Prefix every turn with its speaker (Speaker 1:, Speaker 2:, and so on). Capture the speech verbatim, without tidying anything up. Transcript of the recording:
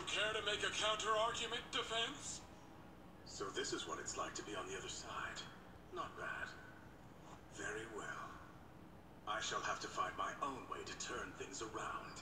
Speaker 1: care to make a counter-argument, defense?
Speaker 2: So this is what it's like to be on the other side. Not bad. Very well. I shall have to find my own way to turn things around.